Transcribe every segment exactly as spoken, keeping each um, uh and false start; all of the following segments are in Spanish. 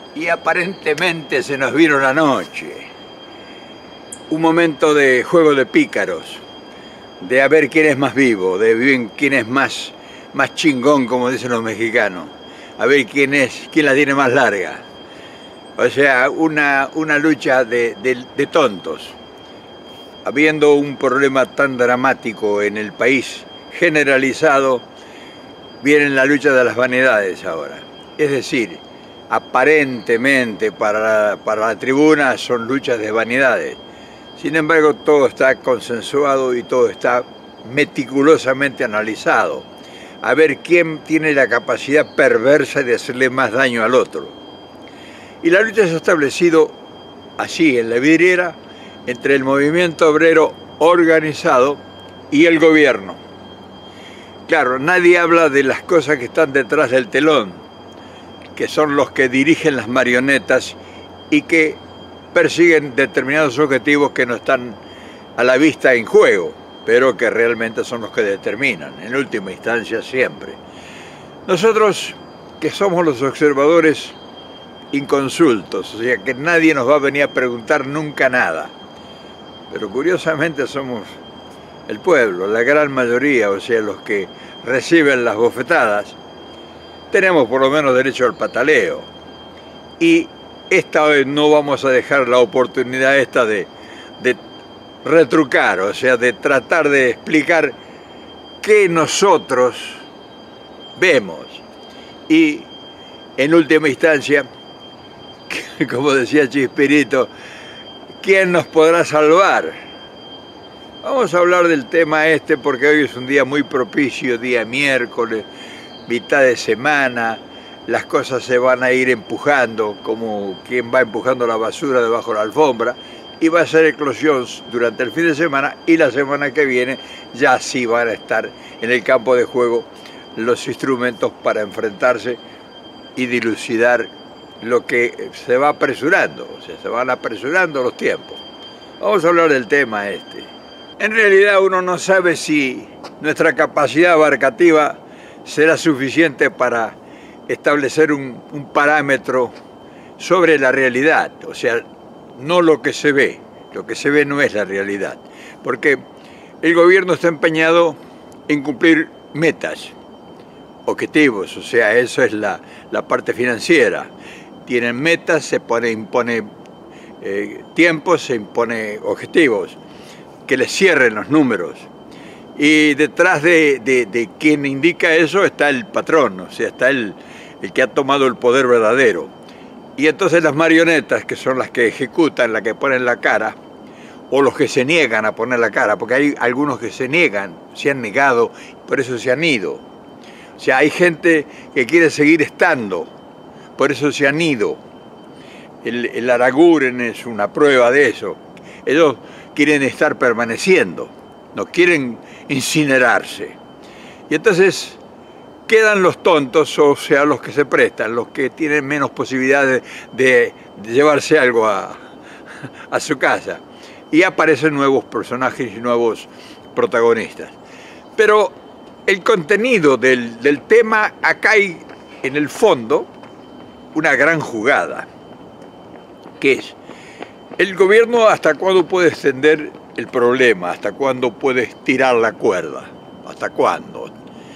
Y aparentemente se nos vino la noche. Un momento de juego de pícaros, de a ver quién es más vivo, de quién es más, más chingón, como dicen los mexicanos, a ver quién es, quién la tiene más larga. O sea, una, una lucha de, de, de tontos. Habiendo un problema tan dramático en el país generalizado, viene la lucha de las vanidades ahora. Es decir, aparentemente para la, para la tribuna son luchas de vanidades. Sin embargo, todo está consensuado y todo está meticulosamente analizado. A ver quién tiene la capacidad perversa de hacerle más daño al otro. Y la lucha se ha establecido así, en la vidriera, entre el movimiento obrero organizado y el gobierno. Claro, nadie habla de las cosas que están detrás del telón, que son los que dirigen las marionetas y que persiguen determinados objetivos que no están a la vista en juego, pero que realmente son los que determinan, en última instancia siempre. Nosotros, que somos los observadores inconsultos, o sea que nadie nos va a venir a preguntar nunca nada, pero curiosamente somos el pueblo, la gran mayoría, o sea, los que reciben las bofetadas, tenemos por lo menos derecho al pataleo. Y esta vez no vamos a dejar la oportunidad esta de, de retrucar, o sea, de tratar de explicar qué nosotros vemos. Y en última instancia, como decía Chespirito, ¿quién nos podrá salvar? Vamos a hablar del tema este porque hoy es un día muy propicio, día miércoles, mitad de semana, las cosas se van a ir empujando como quien va empujando la basura debajo de la alfombra y va a ser eclosión durante el fin de semana y la semana que viene ya sí van a estar en el campo de juego los instrumentos para enfrentarse y dilucidar lo que se va apresurando, o sea, se van apresurando los tiempos. Vamos a hablar del tema este. En realidad uno no sabe si nuestra capacidad abarcativa será suficiente para establecer un, un parámetro sobre la realidad, o sea, no lo que se ve, lo que se ve no es la realidad, porque el gobierno está empeñado en cumplir metas, objetivos, o sea, eso es la, la parte financiera. Tienen metas, se pone, impone eh, tiempos, se impone objetivos, que les cierren los números. Y detrás de, de, de quien indica eso está el patrón, o sea, está el, el que ha tomado el poder verdadero. Y entonces las marionetas, que son las que ejecutan, las que ponen la cara, o los que se niegan a poner la cara, porque hay algunos que se niegan, se han negado, por eso se han ido. O sea, hay gente que quiere seguir estando, por eso se han ido. El, el Araguren es una prueba de eso. Ellos quieren estar permaneciendo, no quieren incinerarse. Y entonces quedan los tontos, o sea, los que se prestan, los que tienen menos posibilidades de, de llevarse algo a, a su casa. Y aparecen nuevos personajes y nuevos protagonistas. Pero el contenido del, del tema, acá hay en el fondo una gran jugada, que es el gobierno hasta cuándo puede extender el problema, hasta cuándo puede estirar la cuerda, hasta cuándo.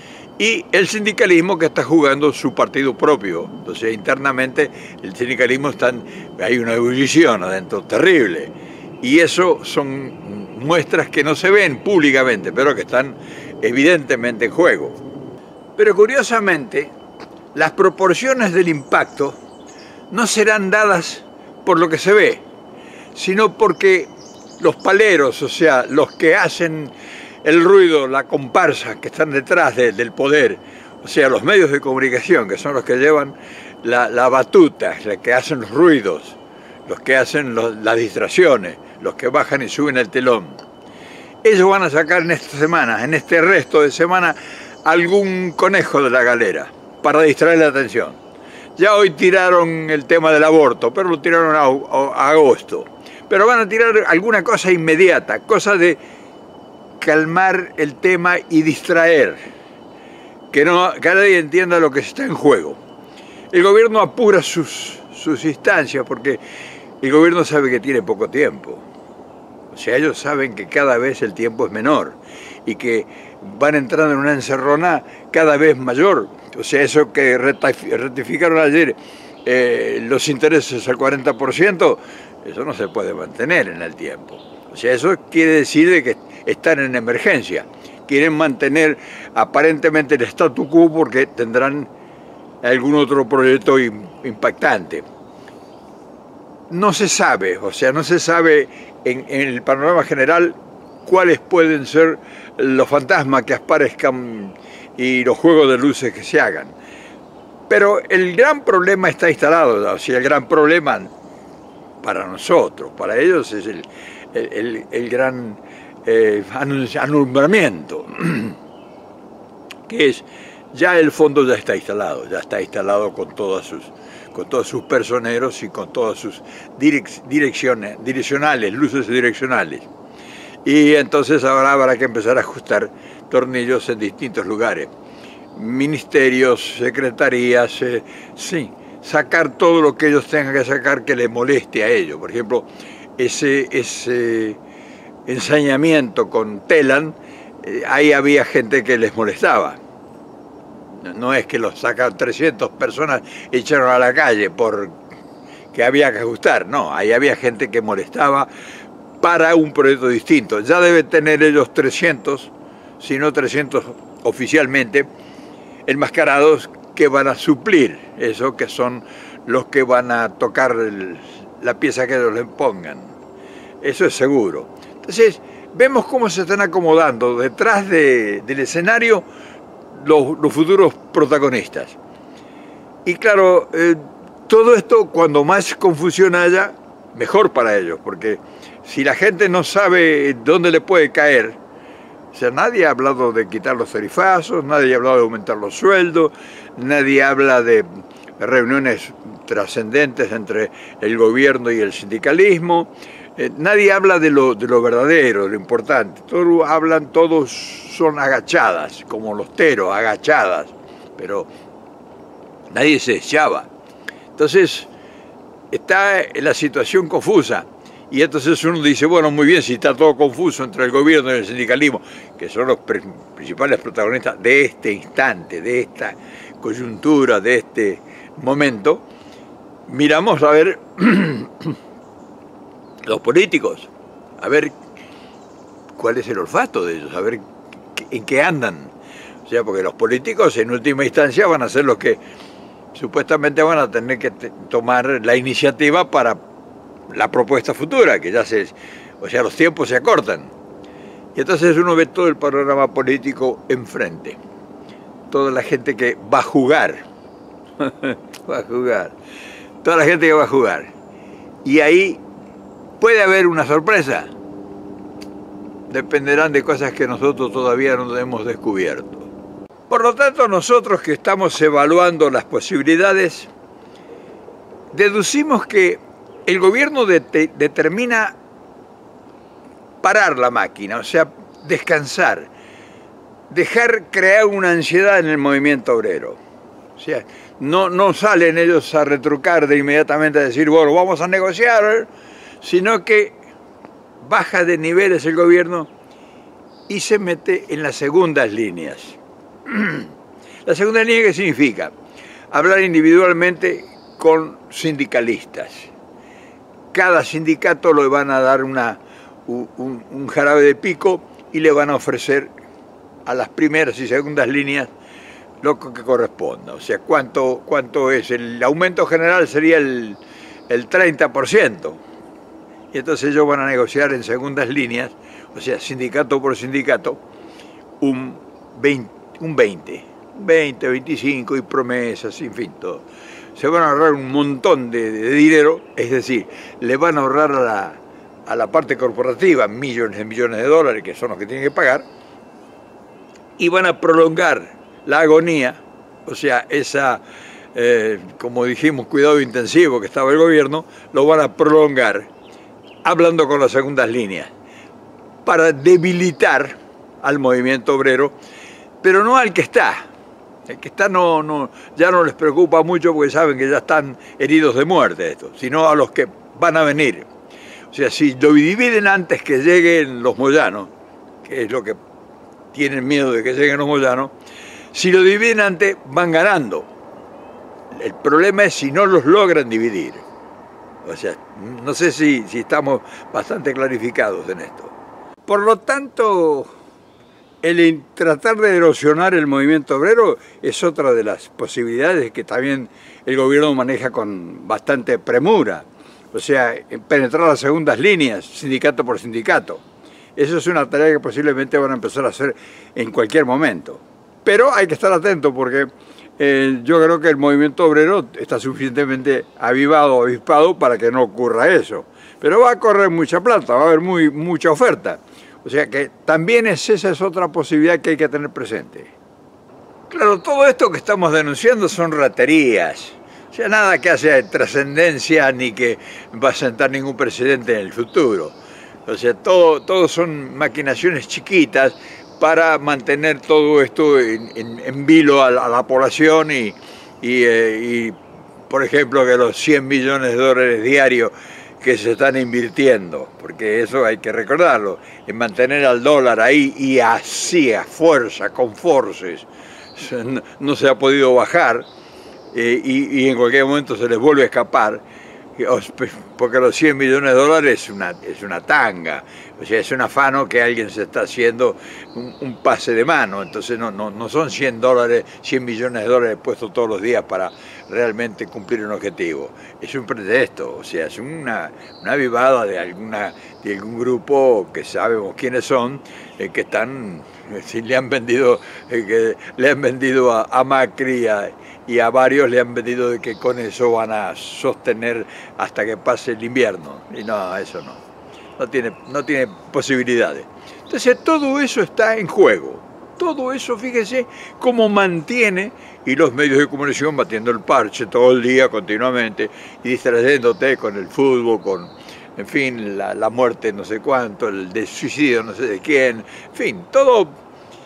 Y el sindicalismo que está jugando su partido propio, o sea, internamente el sindicalismo está, hay una ebullición adentro terrible, y eso son muestras que no se ven públicamente, pero que están evidentemente en juego. Pero curiosamente, las proporciones del impacto no serán dadas por lo que se ve, sino porque los paleros, o sea, los que hacen el ruido, la comparsa que están detrás de, del poder, o sea, los medios de comunicación, que son los que llevan la, la batuta, los que hacen los ruidos, los que hacen los, las distracciones, los que bajan y suben el telón. Ellos van a sacar en esta semana, en este resto de semana, algún conejo de la galera para distraer la atención. Ya hoy tiraron el tema del aborto, pero lo tiraron a, a, a agosto. Pero van a tirar alguna cosa inmediata, cosa de calmar el tema y distraer, que, no, que nadie entienda lo que está en juego. El gobierno apura sus, sus instancias, porque el gobierno sabe que tiene poco tiempo. O sea, ellos saben que cada vez el tiempo es menor y que van entrando en una encerrona cada vez mayor. O sea, eso que ratificaron ayer, eh, los intereses al cuarenta por ciento, eso no se puede mantener en el tiempo. O sea, eso quiere decir de que están en emergencia. Quieren mantener aparentemente el statu quo porque tendrán algún otro proyecto impactante. No se sabe, o sea, no se sabe en, en el panorama general cuáles pueden ser los fantasmas que aparezcan y los juegos de luces que se hagan. Pero el gran problema está instalado, o sea, el gran problema para nosotros, para ellos es el, el, el, el gran eh, alumbramiento, que es, ya el fondo ya está instalado, ya está instalado con todas sus... con todos sus personeros y con todas sus direc direcciones, direccionales, luces direccionales. Y entonces ahora habrá que empezar a ajustar tornillos en distintos lugares. Ministerios, secretarías, eh, sí, sacar todo lo que ellos tengan que sacar que les moleste a ellos. Por ejemplo, ese, ese ensañamiento con Telam, eh, ahí había gente que les molestaba. No es que los sacan trescientas personas y echaron a la calle porque había que ajustar, no, ahí había gente que molestaba para un proyecto distinto. Ya deben tener ellos trescientos, si no trescientos oficialmente, enmascarados que van a suplir eso, que son los que van a tocar el, la pieza que ellos les pongan. Eso es seguro. Entonces, vemos cómo se están acomodando detrás de, del escenario Los, los futuros protagonistas. Y claro, eh, todo esto, cuando más confusión haya, mejor para ellos, porque si la gente no sabe dónde le puede caer, o sea, nadie ha hablado de quitar los tarifazos, nadie ha hablado de aumentar los sueldos, nadie habla de reuniones trascendentes entre el gobierno y el sindicalismo, eh, nadie habla de lo, de lo verdadero, de lo importante. Todos hablan, todos son agachadas, como los teros, agachadas, pero nadie se echaba. Entonces, está la situación confusa. Y entonces uno dice, bueno, muy bien, si está todo confuso entre el gobierno y el sindicalismo, que son los principales protagonistas de este instante, de esta coyuntura, de este momento, miramos a ver los políticos, a ver cuál es el olfato de ellos, a ver en qué andan. O sea, porque los políticos en última instancia van a ser los que supuestamente van a tener que tomar la iniciativa para la propuesta futura, que ya se, o sea, los tiempos se acortan. Y entonces uno ve todo el panorama político enfrente, toda la gente que va a jugar, va a jugar, toda la gente que va a jugar. Y ahí puede haber una sorpresa, dependerán de cosas que nosotros todavía no hemos descubierto. Por lo tanto, nosotros que estamos evaluando las posibilidades, deducimos que el gobierno de determina parar la máquina, o sea, descansar, dejar crear una ansiedad en el movimiento obrero. O sea, no, no salen ellos a retrucar de inmediatamente a decir, bueno, vamos a negociar, sino que baja de niveles el gobierno y se mete en las segundas líneas. La segunda línea, ¿qué significa? Hablar individualmente con sindicalistas. Cada sindicato le van a dar una, un, un jarabe de pico y le van a ofrecer a las primeras y segundas líneas lo que corresponda. O sea, ¿cuánto, cuánto es? El aumento general sería el, el treinta por ciento. Y entonces ellos van a negociar en segundas líneas, o sea, sindicato por sindicato, un veinte, un veinte, veinte, veinticinco y promesas, en fin, todo. Se van a ahorrar un montón de, de dinero, es decir, le van a ahorrar a la, a la parte corporativa millones y millones de dólares, que son los que tienen que pagar, y van a prolongar la agonía, o sea, esa, eh, como dijimos, cuidado intensivo que estaba el gobierno, lo van a prolongar, hablando con las segundas líneas, para debilitar al movimiento obrero, pero no al que está, El que está no, no, ya no les preocupa mucho porque saben que ya están heridos de muerte estos, sino a los que van a venir. O sea, si lo dividen antes que lleguen los moyanos, que es lo que tienen miedo de que lleguen los moyanos, si lo dividen antes van ganando. El problema es si no los logran dividir. O sea, no sé si, si estamos bastante clarificados en esto. Por lo tanto, el tratar de erosionar el movimiento obrero es otra de las posibilidades que también el gobierno maneja con bastante premura. O sea, penetrar las segundas líneas, sindicato por sindicato. Eso es una tarea que posiblemente van a empezar a hacer en cualquier momento. Pero hay que estar atento porque eh, yo creo que el movimiento obrero está suficientemente avivado, avispado para que no ocurra eso. Pero va a correr mucha plata, va a haber muy, mucha oferta. O sea que también es, esa es otra posibilidad que hay que tener presente. Claro, todo esto que estamos denunciando son raterías. O sea, nada que haya trascendencia ni que va a sentar ningún precedente en el futuro. O sea, todo, todo son maquinaciones chiquitas para mantener todo esto en, en, en vilo a la, a la población y, y, eh, y, por ejemplo, que los cien millones de dólares diarios que se están invirtiendo, porque eso hay que recordarlo, en mantener al dólar ahí y así a fuerza, con forces, no, no se ha podido bajar eh, y, y en cualquier momento se les vuelve a escapar, porque los cien millones de dólares es una, es una tanga, o sea, es un afano que alguien se está haciendo un, un pase de mano, entonces no, no, no son cien dólares, cien millones de dólares puestos todos los días para realmente cumplir un objetivo, es un pretexto, o sea, es una, una avivada de, alguna, de algún grupo que sabemos quiénes son, eh, que están, si le han vendido, eh, que le han vendido a, a Macri a, y a varios le han vendido de que con eso van a sostener hasta que pase el invierno, y no, eso no, no tiene, no tiene posibilidades. Entonces todo eso está en juego, todo eso, fíjese cómo mantiene, y los medios de comunicación batiendo el parche todo el día continuamente, y distrayéndote con el fútbol, con, en fin, la, la muerte no sé cuánto, el de suicidio no sé de quién, en fin, todo eh,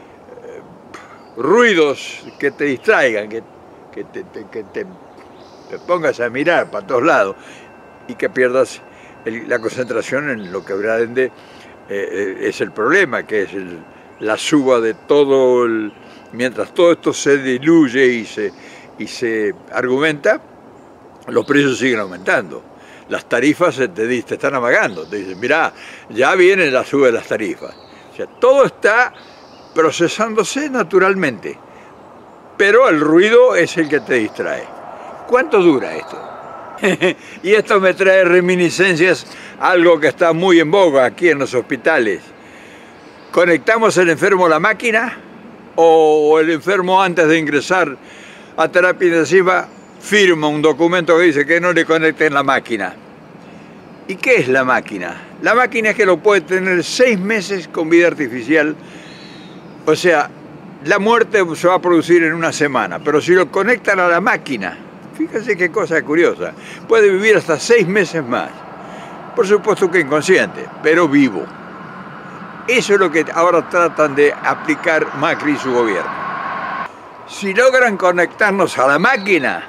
ruidos que te distraigan, que que, te, te, que te, te pongas a mirar para todos lados y que pierdas el, la concentración en lo que realmente eh, es el problema, que es el, la suba de todo, el, mientras todo esto se diluye y se, y se argumenta, los precios siguen aumentando. Las tarifas te, te están amagando, te dicen, mirá, ya viene la suba de las tarifas. O sea, todo está procesándose naturalmente. Pero el ruido es el que te distrae. ¿Cuánto dura esto? Y esto me trae reminiscencias, algo que está muy en boga aquí en los hospitales. ¿Conectamos el enfermo a la máquina? ¿O el enfermo antes de ingresar a terapia intensiva firma un documento que dice que no le conecten la máquina? ¿Y qué es la máquina? La máquina es que lo puede tener seis meses con vida artificial, o sea, la muerte se va a producir en una semana, pero si lo conectan a la máquina, fíjense qué cosa curiosa, puede vivir hasta seis meses más. Por supuesto que inconsciente, pero vivo. Eso es lo que ahora tratan de aplicar Macri y su gobierno. Si logran conectarnos a la máquina,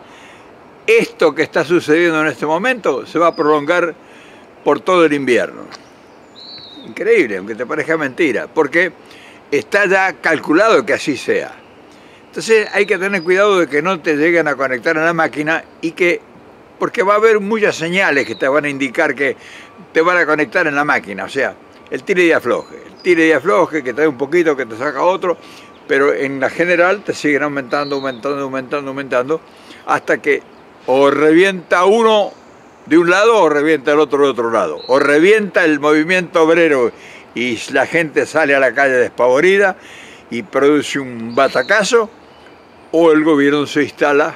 esto que está sucediendo en este momento se va a prolongar por todo el invierno. Increíble, aunque te parezca mentira, porque está ya calculado que así sea. Entonces hay que tener cuidado de que no te lleguen a conectar a la máquina y que, porque va a haber muchas señales que te van a indicar que te van a conectar en la máquina, o sea, el tire y afloje, el tire y afloje que te da un poquito, que te saca otro, pero en la general te siguen aumentando, aumentando, aumentando, aumentando, hasta que o revienta uno de un lado o revienta el otro de otro lado, o revienta el movimiento obrero y la gente sale a la calle despavorida y produce un batacazo, o el gobierno se instala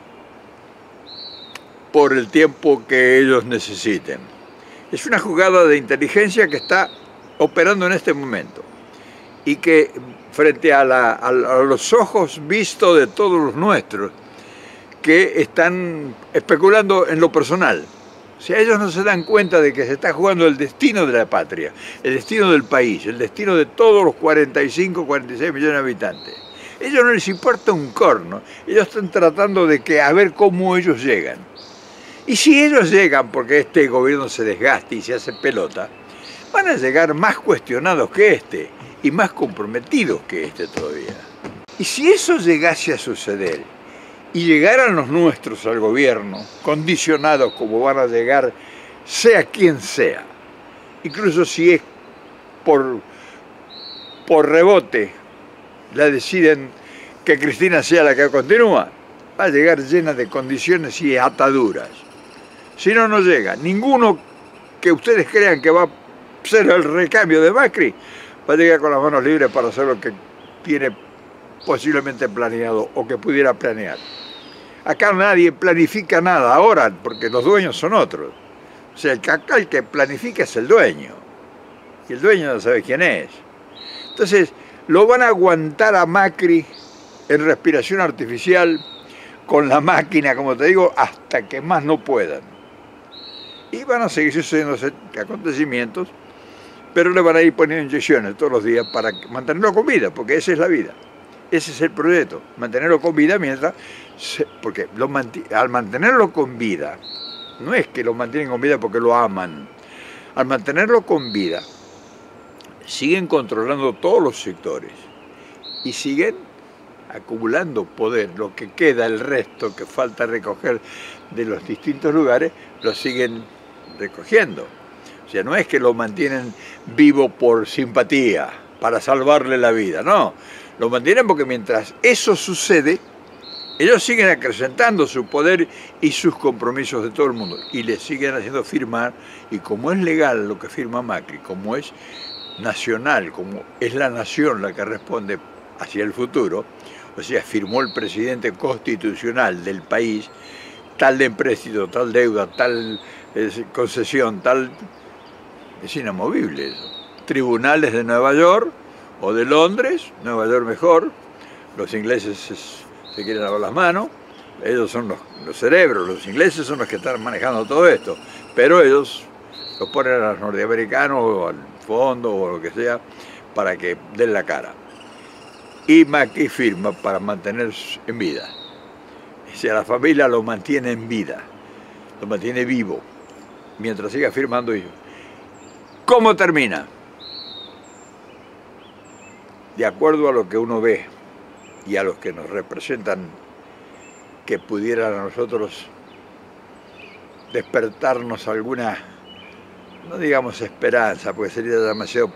por el tiempo que ellos necesiten. Es una jugada de inteligencia que está operando en este momento y que frente a, la, a los ojos vistos de todos los nuestros que están especulando en lo personal. O sea, ellos no se dan cuenta de que se está jugando el destino de la patria, el destino del país, el destino de todos los cuarenta y cinco, cuarenta y seis millones de habitantes. ellos no les importa un corno, ellos están tratando de que a ver cómo ellos llegan. Y si ellos llegan porque este gobierno se desgaste y se hace pelota, van a llegar más cuestionados que este y más comprometidos que este todavía. Y si eso llegase a suceder y llegaran los nuestros al gobierno, condicionados como van a llegar sea quien sea, incluso si es por, por rebote, la deciden que Cristina sea la que continúa, va a llegar llena de condiciones y ataduras. Si no, no llega. Ninguno que ustedes crean que va a ser el recambio de Macri va a llegar con las manos libres para hacer lo que tiene posiblemente planeado o que pudiera planear. Acá nadie planifica nada ahora porque los dueños son otros. O sea, acá el que planifica es el dueño y el dueño no sabe quién es. Entonces, lo van a aguantar a Macri en respiración artificial con la máquina, como te digo, hasta que más no puedan. Y van a seguir sucediendo acontecimientos, pero le van a ir poniendo inyecciones todos los días para mantenerlo con vida, porque esa es la vida. Ese es el proyecto, mantenerlo con vida mientras... Se, porque lo manti, al mantenerlo con vida, no es que lo mantienen con vida porque lo aman. Al mantenerlo con vida, siguen controlando todos los sectores y siguen acumulando poder. Lo que queda, el resto que falta recoger de los distintos lugares, lo siguen recogiendo. O sea, no es que lo mantienen vivo por simpatía, para salvarle la vida, no. Lo mantienen porque mientras eso sucede, ellos siguen acrecentando su poder y sus compromisos de todo el mundo. Y le siguen haciendo firmar, y como es legal lo que firma Macri, como es nacional, como es la nación la que responde hacia el futuro, o sea, firmó el presidente constitucional del país, tal de empréstito, tal deuda, tal eh, concesión, tal... Es inamovible eso. Tribunales de Nueva York o de Londres, Nueva York mejor, los ingleses se, se quieren lavar las manos, ellos son los, los cerebros, los ingleses son los que están manejando todo esto, pero ellos los ponen a los norteamericanos o al fondo o lo que sea para que den la cara. Y Macri firma para mantener en vida. O sea, la familia lo mantiene en vida, lo mantiene vivo, mientras siga firmando ellos. ¿Cómo termina? De acuerdo a lo que uno ve y a los que nos representan, que pudieran a nosotros despertarnos alguna, no digamos esperanza, porque sería demasiado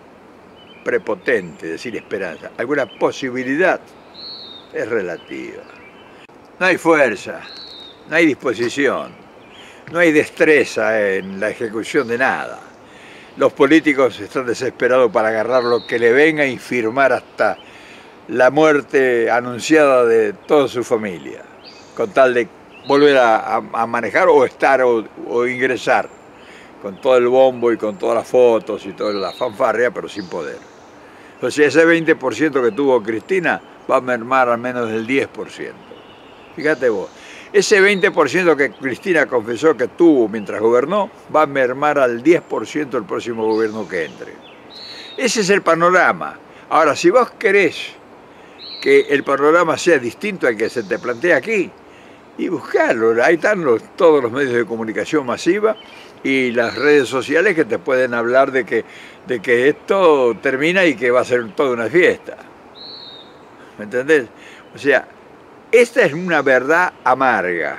prepotente decir esperanza, alguna posibilidad, es relativa. No hay fuerza, no hay disposición, no hay destreza en la ejecución de nada. Los políticos están desesperados para agarrar lo que le venga y firmar hasta la muerte anunciada de toda su familia, con tal de volver a, a manejar o estar o, o ingresar, con todo el bombo y con todas las fotos y toda la fanfarria, pero sin poder. O sea, ese veinte por ciento que tuvo Cristina va a mermar al menos del diez por ciento. Fíjate vos. Ese veinte por ciento que Cristina confesó que tuvo mientras gobernó, va a mermar al diez por ciento el próximo gobierno que entre. Ese es el panorama. Ahora, si vos querés que el panorama sea distinto al que se te plantea aquí, y buscarlo, ahí están los, todos los medios de comunicación masiva y las redes sociales que te pueden hablar de que, de que esto termina y que va a ser toda una fiesta. ¿Me entendés? O sea, esta es una verdad amarga,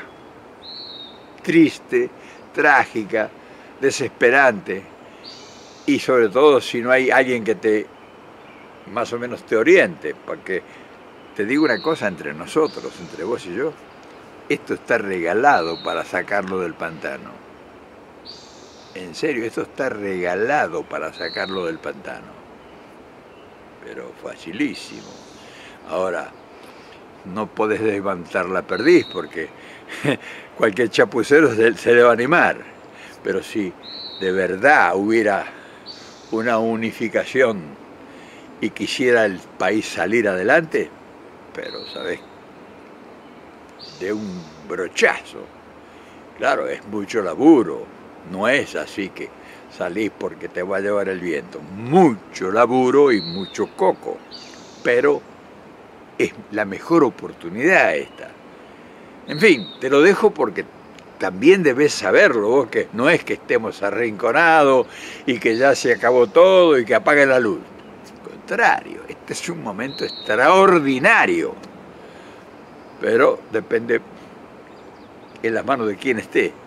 triste, trágica, desesperante, y sobre todo si no hay alguien que te, más o menos te oriente, porque te digo una cosa entre nosotros, entre vos y yo, esto está regalado para sacarlo del pantano. En serio, esto está regalado para sacarlo del pantano. Pero facilísimo. Ahora, no podés levantar la perdiz porque cualquier chapucero se, se le va a animar. Pero si de verdad hubiera una unificación y quisiera el país salir adelante, pero, ¿sabés? De un brochazo. Claro, es mucho laburo. No es así que salís porque te va a llevar el viento. Mucho laburo y mucho coco. Pero es la mejor oportunidad esta. En fin, te lo dejo porque también debes saberlo vos, que no es que estemos arrinconados y que ya se acabó todo y que apague la luz. Al contrario, este es un momento extraordinario, pero depende en las manos de quien esté.